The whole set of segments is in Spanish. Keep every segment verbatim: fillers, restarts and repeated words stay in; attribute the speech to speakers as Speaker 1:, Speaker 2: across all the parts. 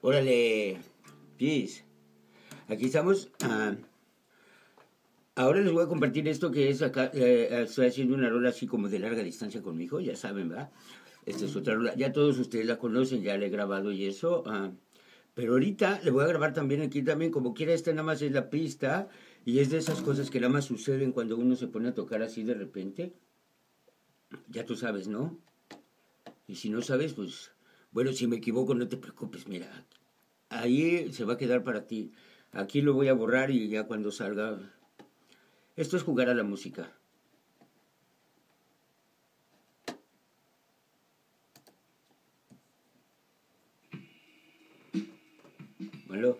Speaker 1: Órale, Pis. Aquí estamos. ah, ahora les voy a compartir esto que es acá. eh, estoy haciendo una rola así como de larga distancia con mi hijo, ya saben, ¿verdad? Esta es otra rola. Ya todos ustedes la conocen, ya la he grabado y eso. ah, pero ahorita le voy a grabar también aquí también, como quiera, esta nada más es la pista. Y es de esas cosas que nada más suceden cuando uno se pone a tocar así de repente. Ya tú sabes, ¿no? Y si no sabes, pues, bueno, si me equivoco, no te preocupes, mira, ahí se va a quedar para ti. Aquí lo voy a borrar y ya cuando salga. Esto es jugar a la música. Bueno.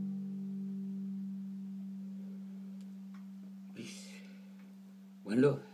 Speaker 1: Bueno,